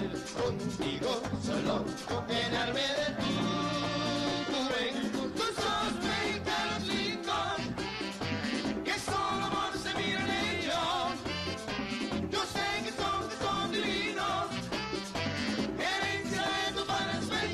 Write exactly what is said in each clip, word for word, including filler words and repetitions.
contigo, solo con llenarme de ti. Tú ven, tus ojos mexicanos lindos, que solo amor se miran en ellos. Yo sé que son, que son divinos, herencia de tu padre soy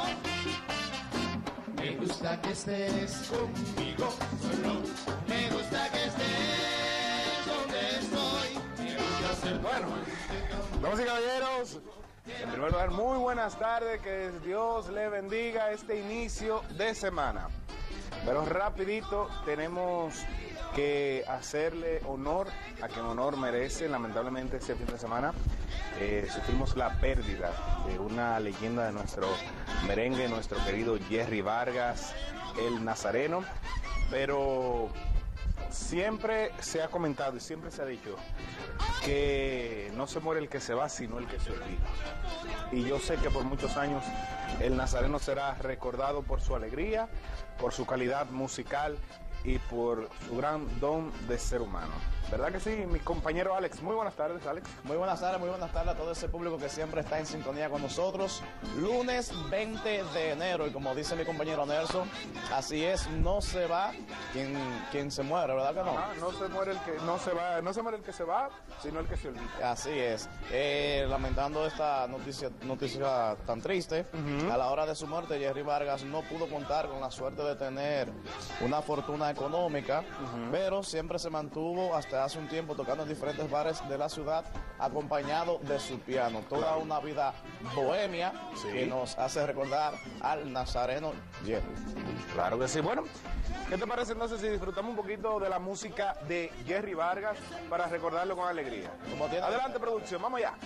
yo. Me gusta que estés conmigo, solo me gusta que estés donde estoy. Me gusta ser bueno. Damas y caballeros, en primer lugar, muy buenas tardes, que Dios le bendiga este inicio de semana. Pero rapidito tenemos que hacerle honor a quien honor merece. Lamentablemente este fin de semana eh, sufrimos la pérdida de una leyenda de nuestro merengue, nuestro querido Jerry Vargas, el Nazareno. Pero siempre se ha comentado y siempre se ha dicho que no se muere el que se va, sino el que se olvida. Y yo sé que por muchos años el Nazareno será recordado por su alegría, por su calidad musical y por su gran don de ser humano. ¿Verdad que sí? Mi compañero Alex. Muy buenas tardes, Alex. Muy buenas tardes, muy buenas tardes a todo ese público que siempre está en sintonía con nosotros. Lunes veinte de enero, y como dice mi compañero Nelson, así es, no se va quien, quien se muere, ¿verdad que no? Ah, no se muere el que no se va, no se muere el que se va, sino el que se olvida. Así es. Eh, lamentando esta noticia, noticia tan triste, uh-huh. A la hora de su muerte, Jerry Vargas no pudo contar con la suerte de tener una fortuna económica, uh-huh. Pero siempre se mantuvo hasta hace un tiempo tocando en diferentes bares de la ciudad, acompañado de su piano. Toda claro. Una vida bohemia, sí. Que nos hace recordar al Nazareno Jerry. Claro que sí. Bueno, ¿qué te parece entonces si disfrutamos un poquito de la música de Jerry Vargas para recordarlo con alegría? Como tiene Adelante, producción, vamos allá.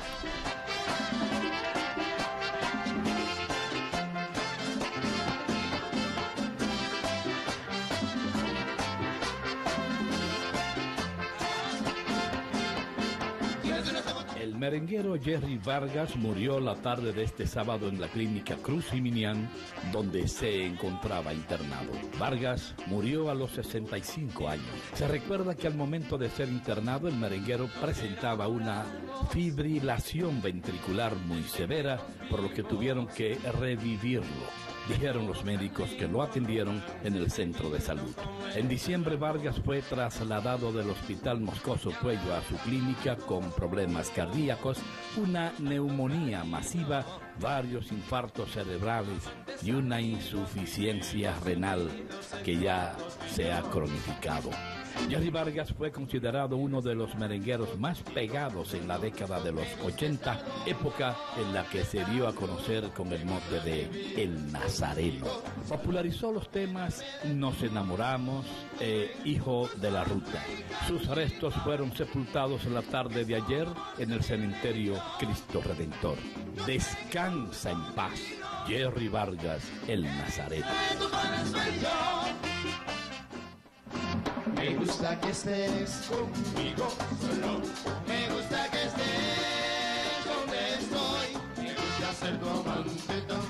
El merenguero Jerry Vargas murió la tarde de este sábado en la clínica Cruz Jiminián, donde se encontraba internado. Vargas murió a los sesenta y cinco años. Se recuerda que al momento de ser internado, el merenguero presentaba una fibrilación ventricular muy severa, por lo que tuvieron que revivirlo. Dijeron los médicos que lo atendieron en el centro de salud. En diciembre, Vargas fue trasladado del Hospital Moscoso Puello a su clínica con problemas cardíacos, una neumonía masiva, varios infartos cerebrales y una insuficiencia renal que ya se ha cronificado. Jerry Vargas fue considerado uno de los merengueros más pegados en la década de los ochenta, época en la que se dio a conocer con el mote de El Nazareno. Popularizó los temas Nos enamoramos, e Hijo de la Ruta. Sus restos fueron sepultados en la tarde de ayer en el cementerio Cristo Redentor. Descansa en paz, Jerry Vargas, El Nazareno. Me gusta que estés conmigo, solo me gusta que estés donde estoy. Me gusta ser tu amante también.